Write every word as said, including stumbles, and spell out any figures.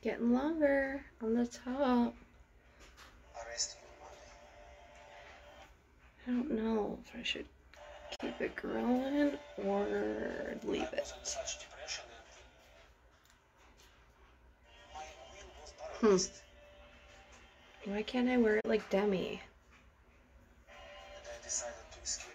getting longer on the top. I don't know if I should keep it growing or leave it. Hmm. Why can't I wear it like Demi? I decided to escape